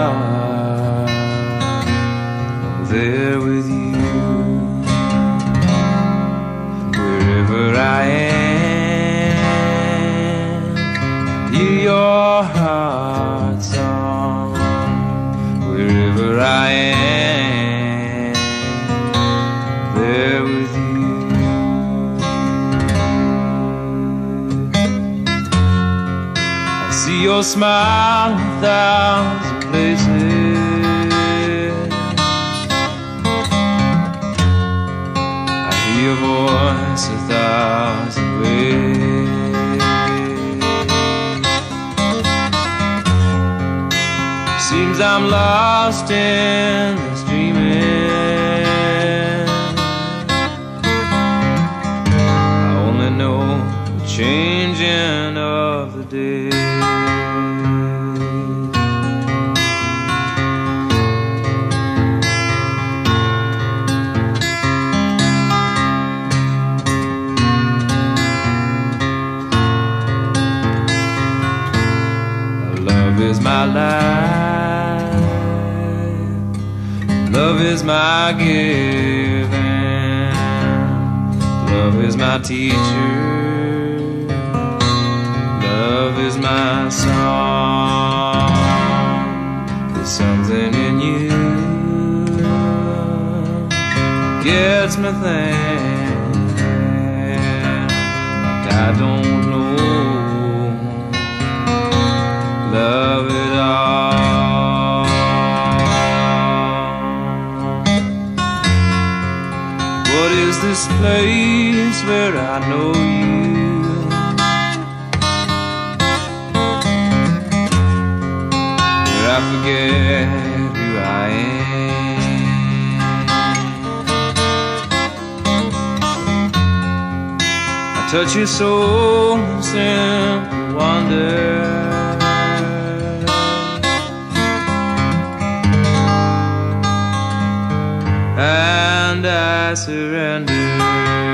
heart. I'm there with you. Wherever I am, hear your heart song. Wherever I am, there with you. I see your smile in 1,000 places. I hear your voice 1,000 ways. Seems I'm lost in this dreaming. I only know the changing of the day. Love is my life. Love is my giving. Love is my teacher. Love is my song. There's something in you gets me thinking, like I don't know love it all. What is this place where I know you? Where I forget who I am. I touch your soul in simple wonder. And I surrender.